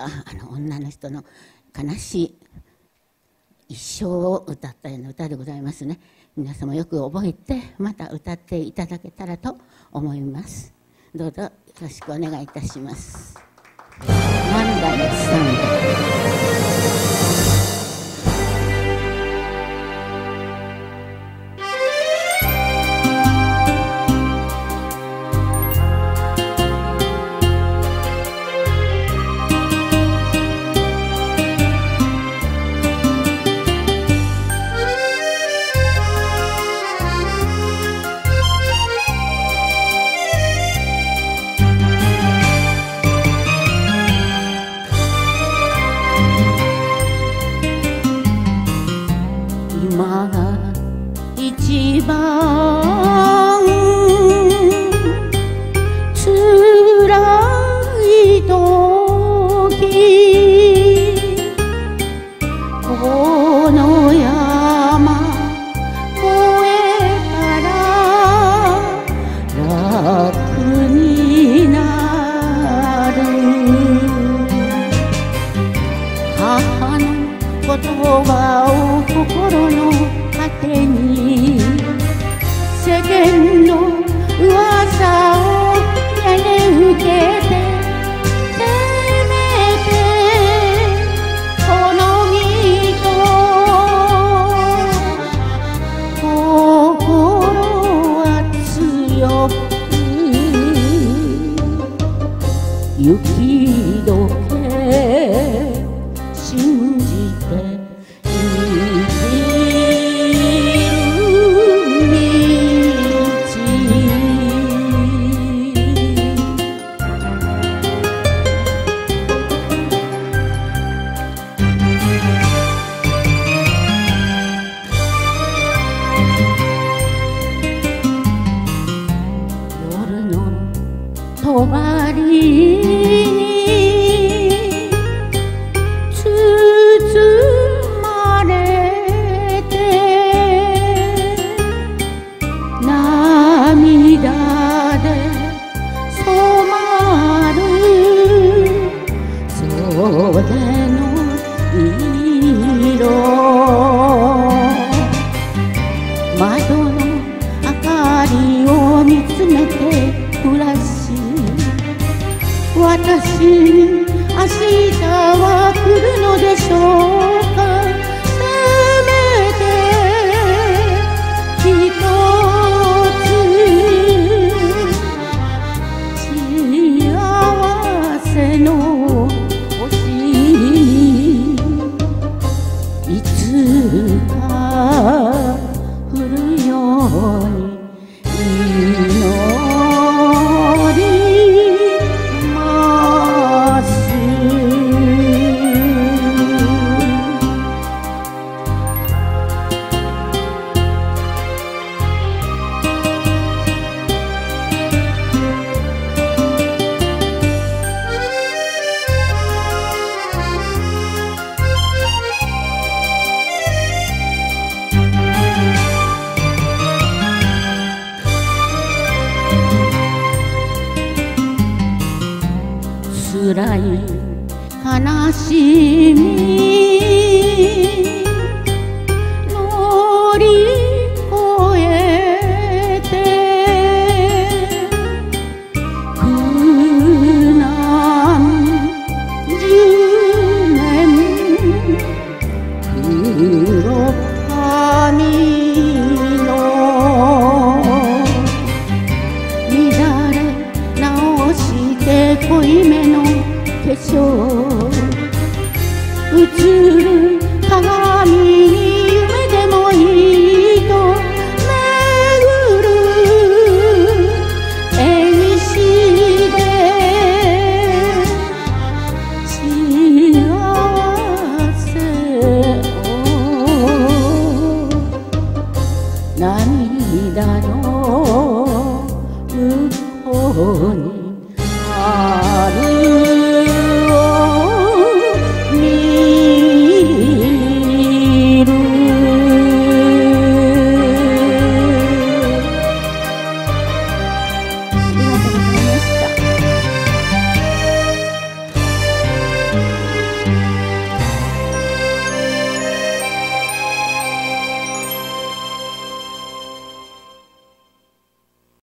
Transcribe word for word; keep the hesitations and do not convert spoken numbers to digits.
はあの女の人の悲しい一生を歌ったような歌でございますね。皆様よく覚えてまた歌っていただけたらと思います。どうぞよろしくお願いいたします。万代のさん今が一番つらいとき、この山越えたら楽になる。母の言葉を心の糧に、世間の噂をやね受けて、せめてこの身と心は強く、雪解け信じて夜の帳に包まれて、涙で染まる袖の色、窓の明かりを見つめて暮らし、私に明日は来るのでしょうか。せめてひとつ幸せの星、いつか降るように祈ります。辛い悲しみ乗り越えて、苦難十年黒髪の乱れ直して濃いめの化粧、映る鏡に夢でもいいと巡る縁で幸せを涙の向こう